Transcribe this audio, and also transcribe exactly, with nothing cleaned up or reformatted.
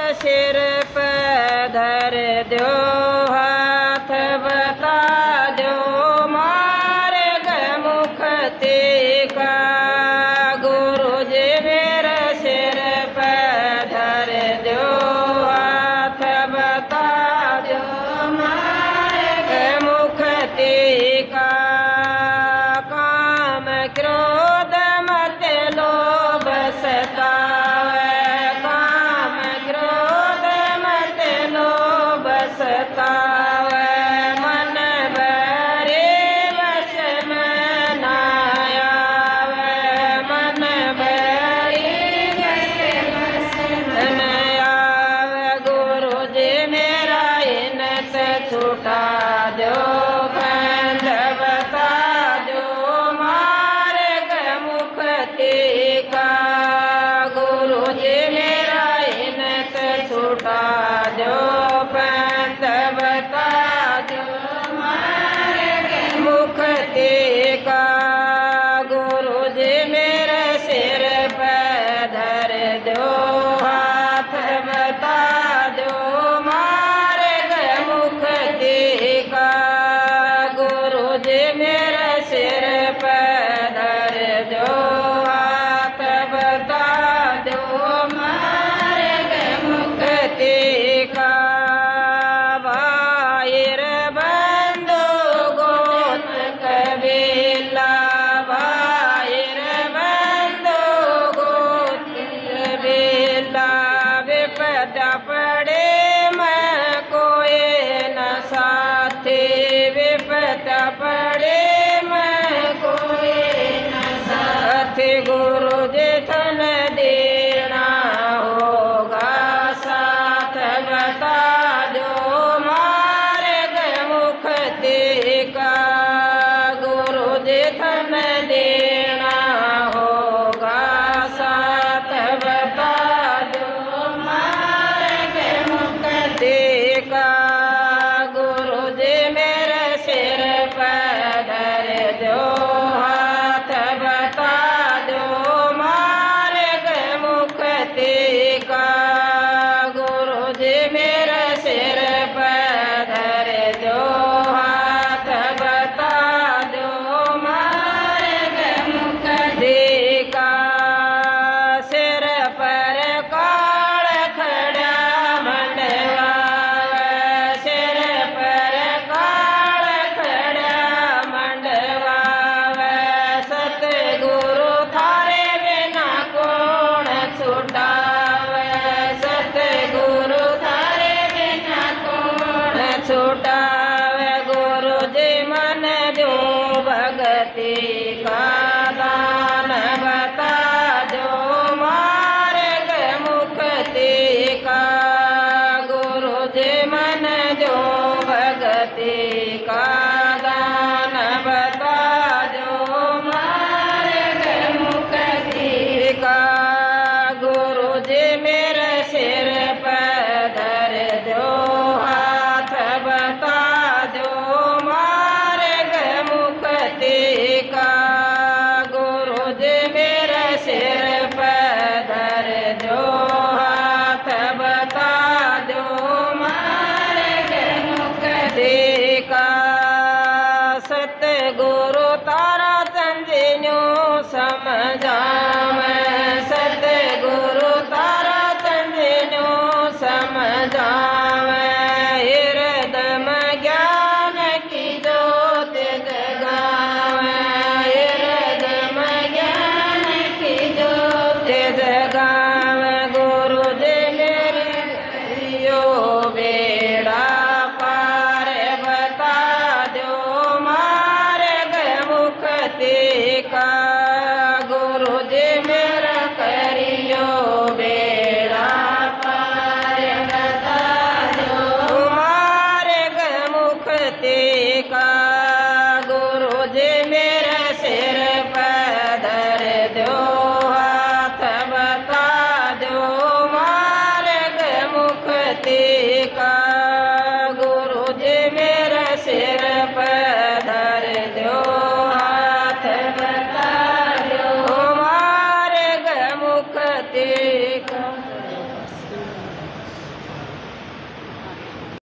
सिर पे धर दो हाथ बता दो मार्ग मुक्ति का। गुरु जी मेरे सिर पे धर दो हाथ बता दो मार्ग मुक्ति का। काम क्रोध मत लोभ सतावे, काम क्रोध मत लोभ सतावे। मन भरे बस में न आवे, मन भरे बस में न आवे। गुरु जी मेरा इनसे छुटा दो बंध बता दो मार्ग मुक्ति का। गुरु जी मेरा इनसे छुटा दो बंध बता दो मार्ग मुक्ति का। गुरु जी मेरे सिर पे धर दो हाथ बता दो मार्ग मुक्ति का। गुरु जी मेरे सिर पे धर दो हाथ बता दो मार्ग मुक्ति का। भाईर बंधु गोत कबीला, भाईर बंधु गोत कबीला। विपदा पड़े मैं कोई न साथी, विपदा पड़े मैं कोई न साथी। गुरु जी धन देना होगा साथ बता दो मार्ग मुक्ति का। गुरु जी धन देना होगा साथ बता दो मार्ग मुक्ति का। गुरु जी मेरे सिर पे धर दो हाथ बता दो मार्ग मुक्ति का। गुरु जी मेरे सिर पे धर दो हाथ बता दो मार्ग मुक्ति का। सिर पर काल खड़ा मंडवावे, सिर पर काल खड़ा मंडवावे। सतगुरु थारे बिना कौन छुटावे, सतगुरु थारे बिना कौन छुटावे। गुरु जी मन जो भगति का दान बता दो मार्ग मुक्ति का। गुरु जी मन जो भगति का दान बता दो मार्ग मुक्ति का। गुरु जी मेरे सिर पे धर दो हाथ बता दो मार्ग मुक्ति का। गुरु जी मेरे सिर पे धर दो हाथ बता दो मार्ग मुक्ति का। सतगुरु तारा चंदिन्यो समझावे, सतगुरु तारा चंदिन्यो समझावे। हृदय ज्ञान की ज्योत जगावे, हृदय ज्ञान की ज्योत जगावे। गुरु जी मेरी यो बेड़ा पार बता दो मार्ग मुक्ति का। गुरु जी मेरा करियो बेड़ा पार बता दो मार्ग मुक्ति का। गुरु जी मेरे सिर पे धर दो हाथ बता दो मार्ग मुक्ति का।